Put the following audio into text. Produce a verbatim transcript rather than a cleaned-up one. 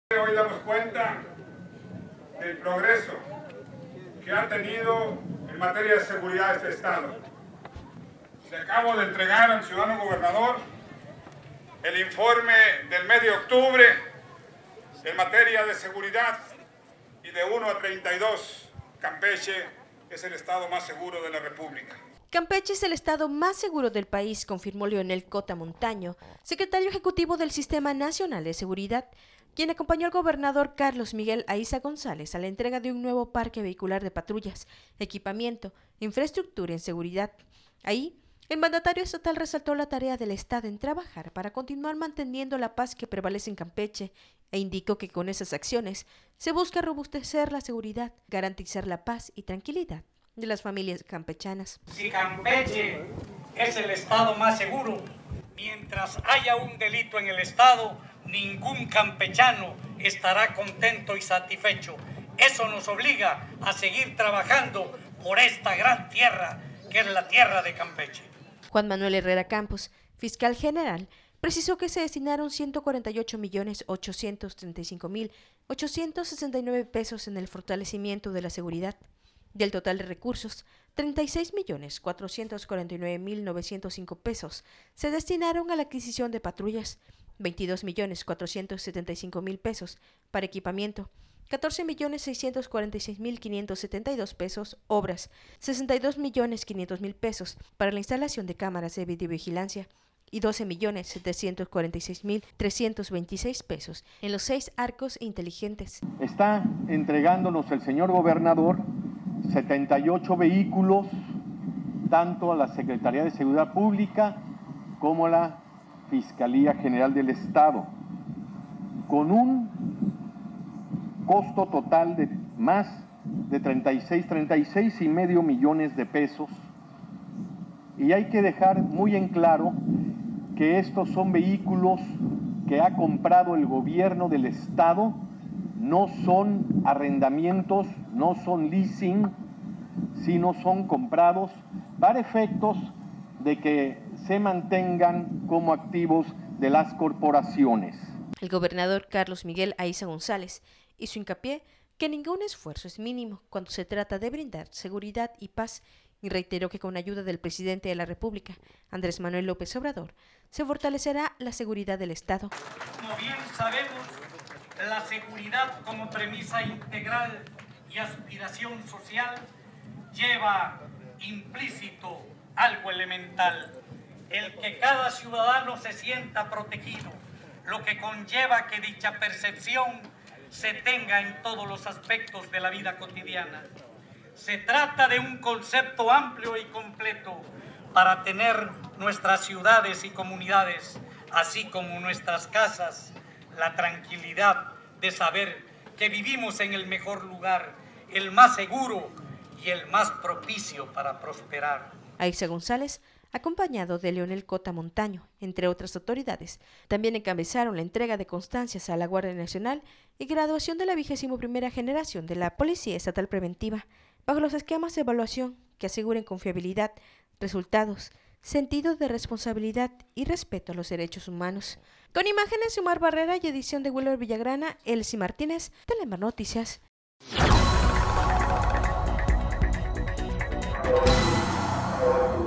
Hoy damos cuenta del progreso que ha tenido en materia de seguridad este Estado. Le acabo de entregar al ciudadano gobernador el informe del mes de octubre en materia de seguridad, y de uno a treinta y dos, Campeche es el estado más seguro de la República. Campeche es el estado más seguro del país, confirmó Leonel Cota Montaño, secretario ejecutivo del Sistema Nacional de Seguridad, quien acompañó al gobernador Carlos Miguel Aiza González a la entrega de un nuevo parque vehicular de patrullas, equipamiento, infraestructura y seguridad. Ahí, el mandatario estatal resaltó la tarea del Estado en trabajar para continuar manteniendo la paz que prevalece en Campeche e indicó que con esas acciones se busca robustecer la seguridad, garantizar la paz y tranquilidad de las familias campechanas. Si Campeche es el estado más seguro, mientras haya un delito en el estado, ningún campechano estará contento y satisfecho. Eso nos obliga a seguir trabajando por esta gran tierra que es la tierra de Campeche. Juan Manuel Herrera Campos, fiscal general, precisó que se destinaron ciento cuarenta y ocho millones ochocientos treinta y cinco mil ochocientos sesenta y nueve pesos en el fortalecimiento de la seguridad. Del total de recursos, treinta y seis millones cuatrocientos cuarenta y nueve mil novecientos cinco pesos se destinaron a la adquisición de patrullas, veintidós millones cuatrocientos setenta y cinco mil pesos para equipamiento, catorce millones seiscientos cuarenta y seis mil quinientos setenta y dos pesos obras, sesenta y dos millones quinientos mil pesos para la instalación de cámaras de videovigilancia y doce millones setecientos cuarenta y seis mil trescientos veintiséis pesos en los seis arcos inteligentes. Está entregándonos el señor gobernador setenta y ocho vehículos, tanto a la Secretaría de Seguridad Pública como a la Fiscalía General del Estado, con un costo total de más de treinta y seis, treinta y seis y medio millones de pesos. Y hay que dejar muy en claro que estos son vehículos que ha comprado el gobierno del Estado, no son arrendamientos, no son leasing, sino son comprados para efectos de que se mantengan como activos de las corporaciones. El gobernador Carlos Miguel Aiza González hizo hincapié que ningún esfuerzo es mínimo cuando se trata de brindar seguridad y paz y reiteró que con ayuda del presidente de la República, Andrés Manuel López Obrador, se fortalecerá la seguridad del Estado. Como bien sabemos, la seguridad como premisa integral y aspiración social lleva implícito algo elemental, el que cada ciudadano se sienta protegido, lo que conlleva que dicha percepción se tenga en todos los aspectos de la vida cotidiana. Se trata de un concepto amplio y completo para tener nuestras ciudades y comunidades, así como nuestras casas, la tranquilidad de saber que vivimos en el mejor lugar, el más seguro y el más propicio para prosperar. Aiza González, acompañado de Leonel Cota Montaño, entre otras autoridades, también encabezaron la entrega de constancias a la Guardia Nacional y graduación de la vigésima primera generación de la Policía Estatal Preventiva, bajo los esquemas de evaluación que aseguren confiabilidad, resultados, sentido de responsabilidad y respeto a los derechos humanos. Con imágenes de Omar Barrera y edición de Wilber Villagrana, Elsie Martínez, Telemar Noticias. Thank you.